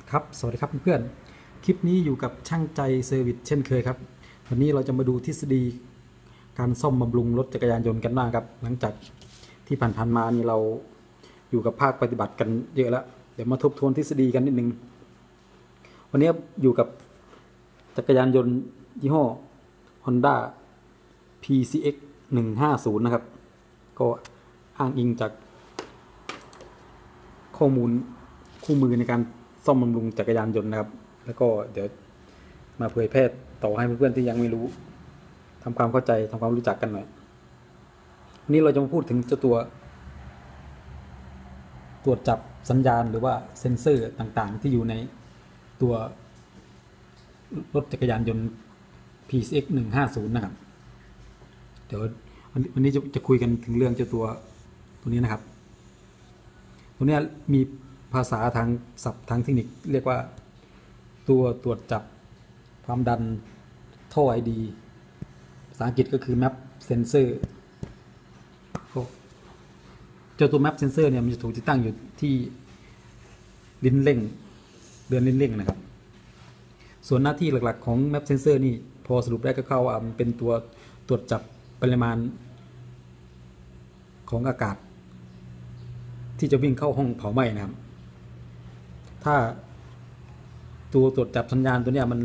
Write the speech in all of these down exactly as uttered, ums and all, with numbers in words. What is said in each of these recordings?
ครับสวัสดีครับเพื่อนๆคลิปนี้อยู่กับช่างใจเซอร์วิสเช่นเคยครับวันนี้เราจะมาดูทฤษฎีการซ่อมบำรุงรถจักรยานยนต์กันบ้างครับหลังจากที่ผ่านๆมานี่เราอยู่กับภาคปฏิบัติกันเยอะแล้วเดี๋ยวมาทบทวนทฤษฎีกันนิดนึงวันนี้อยู่กับจักรยานยนต์ยี่ห้อ Honda พี ซี เอ็กซ์ หนึ่งห้าศูนย์นะครับก็อ้างอิงจากข้อมูลคู่มือในการซ่อมบำรุงจักรยานยนต์นะครับแล้วก็เดี๋ยวมาเผยแพร่ต่อให้เพื่อนๆที่ยังไม่รู้ทำความเข้าใจทำความรู้จักกันหน่อยวันนี้เราจะมาพูดถึงเจ้าตัวตรวจจับสัญญาณหรือว่าเซ็นเซอร์ต่างๆที่อยู่ในตัวรถจักรยานยนต์ พี ซี เอ็กซ์ หนึ่งห้าศูนย์นะครับเดี๋ยววันนี้จะจะคุยกันถึงเรื่องเจ้าตัวตัวนี้นะครับตัวนี้มีภาษาทางศัพท์ทางเทคนิคเรียกว่าตัวตรวจจับความดันท่อไอดีภาษาอังกฤษก็คือ map sensor เจ้าตัว map sensor เนี่ยมันจะถูกติดตั้งอยู่ที่ลิ้นเร่งเดือนลิ้นเร่งนะครับส่วนหน้าที่หลักๆของ map sensor นี่พอสรุปได้ก็เข้าว่ามันเป็นตัวตรวจจับปริมาณของอากาศที่จะวิ่งเข้าห้องเผาไหม้นะครับถ้าตัวตรวจจับสัญญาณตัวเนี้ยมัน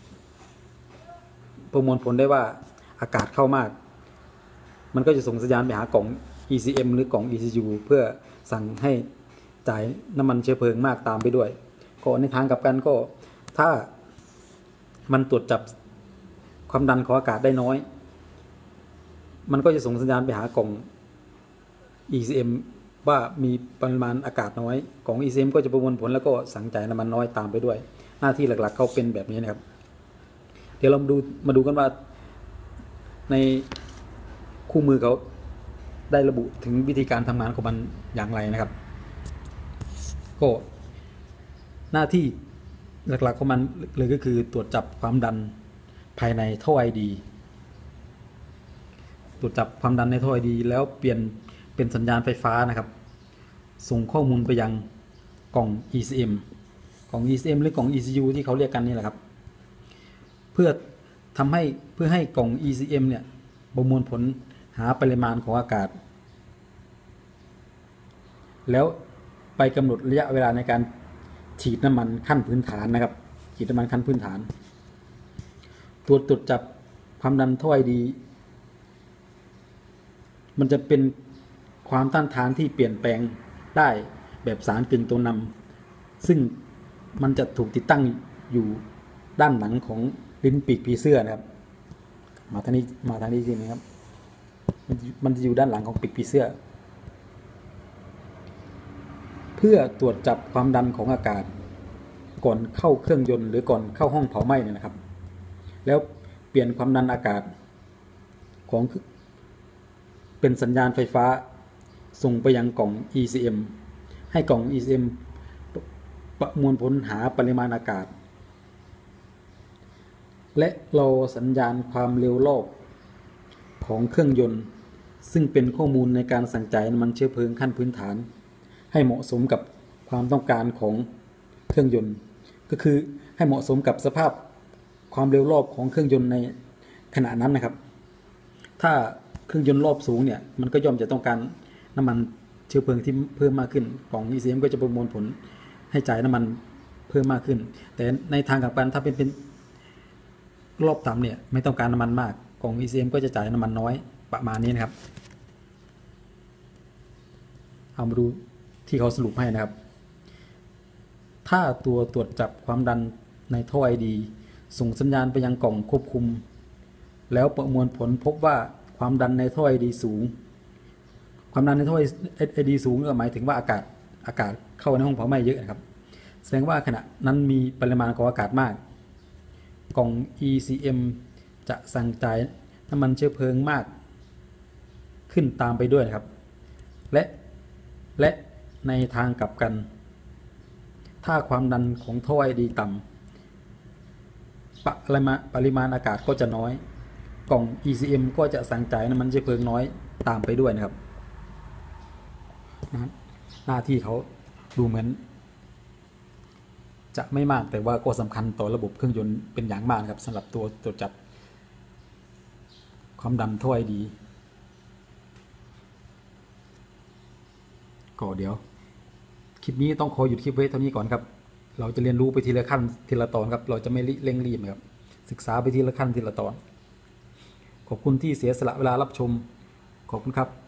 ประมวลผลได้ว่าอากาศเข้ามากมันก็จะส่งสัญญาณไปหากล่อง อี ซี เอ็ม หรือกล่อง อี ซี ยู เพื่อสั่งให้จ่ายน้ำมันเชื้อเพลิงมากตามไปด้วยก็ในทางกลับกันก็ถ้ามันตรวจจับความดันของอากาศได้น้อยมันก็จะส่งสัญญาณไปหากล่อง อี ซี เอ็ม ว่ามีปริมาณอากาศน้อยของ อี ซี เอ็ม ก็จะประมวลผลแล้วก็สั่งจ่ายน้ำมันน้อยตามไปด้วยหน้าที่หลักๆเขาเป็นแบบนี้นะครับเดี๋ยวเรามาดูมาดูกันว่าในคู่มือเขาได้ระบุถึงวิธีการทำงานของมันอย่างไรนะครับก็หน้าที่หลักๆของมันเลยก็คือตรวจจับความดันภายในท่อไอดีตรวจจับความดันในท่อไอดีแล้วเปลี่ยนเป็นสัญญาณไฟฟ้านะครับส่งข้อมูลไปยังกล่อง อี ซี เอ็ม กล่อง อี ซี เอ็ม หรือกล่อง อี ซี ยู ที่เขาเรียกกันนี่แหละครับเพื่อทำให้เพื่อให้กล่อง อี ซี เอ็ม เนี่ยประมวลผลหาปริมาณของอากาศแล้วไปกำหนดระยะเวลาในการฉีดน้ำมันขั้นพื้นฐานนะครับฉีดน้ำมันขั้นพื้นฐานตัวตรวจจับความดันท่อไอดีมันจะเป็นความต้านทานที่เปลี่ยนแปลงได้แบบสารกึ่งตัวนำซึ่งมันจะถูกติดตั้งอยู่ด้านหลังของลิ้นปีกผีเสื้อนะครับมาทางนี้มาทางนี้จริงนะครับมันจะอยู่ด้านหลังของปีกผีเสื้อเพื่อตรวจจับความดันของอากาศก่อนเข้าเครื่องยนต์หรือก่อนเข้าห้องเผาไหม้เนี่ยนะครับแล้วเปลี่ยนความดันอากาศของเป็นสัญญาณไฟฟ้าส่งไปยังกล่อง อี ซี เอ็ม ให้กล่อง อี ซี เอ็ม ประมวลผลหาปริมาณอากาศและรอสัญญาณความเร็วรอบของเครื่องยนต์ซึ่งเป็นข้อมูลในการสั่งจ่ายน้ำมันเชื้อเพลิงขั้นพื้นฐานให้เหมาะสมกับความต้องการของเครื่องยนต์ก็คือให้เหมาะสมกับสภาพความเร็วรอบของเครื่องยนต์ในขณะนั้นนะครับถ้าเครื่องยนต์รอบสูงเนี่ยมันก็ย่อมจะต้องการน้ำมันเชื้อเพลิงที่เพิ่มมากขึ้นกล่อง อี ซี เอ็ม ก็จะประมวลผลให้จ่ายน้ำมันเพิ่มมากขึ้นแต่ในทางกลับกันถ้าเป็นเป็นรอบต่ำเนี่ยไม่ต้องการน้ำมันมากกล่อง อี ซี เอ็ม ก็จะจ่ายน้ำมันน้อยประมาณนี้นะครับเอามาดูที่เขาสรุปให้นะครับถ้าตัวตรวจจับความดันในท่อไอดีส่งสัญญาณไปยังกล่องควบคุมแล้วประมวลผลพบว่าความดันในท่อไอดีสูงความดันในท่อไอดีสูงก็หมายถึงว่าอากาศอากาศเข้าในห้องเผาไหม้เยอะนะครับแสดงว่าขณะนั้นมีปริมาณของอากาศมากกล่อง อี ซี เอ็ม จะสั่งจ่ายน้ำมันเชื้อเพลิงมากขึ้นตามไปด้วยนะครับและและในทางกลับกันถ้าความดันของท่อไอดีต่ำปริมาณปริมาณอากาศก็จะน้อยกล่อง อี ซี เอ็ม ก็จะสั่งจ่ายน้ำมันเชื้อเพลิงน้อยตามไปด้วยนะครับหน้าที่เขาดูเหมือนจะไม่มากแต่ว่าก็สำคัญต่อระบบเครื่องยนต์เป็นอย่างมากครับสำหรับตัวตรวจจับความดันท่อไอดีก็เดี๋ยวคลิปนี้ต้องขอหยุดคลิปไว้เท่านี้ก่อนครับเราจะเรียนรู้ไปทีละขั้นทีละตอนครับเราจะไม่เร่งรีบครับศึกษาไปทีละขั้นทีละตอนขอบคุณที่เสียสละเวลารับชมขอบคุณครับ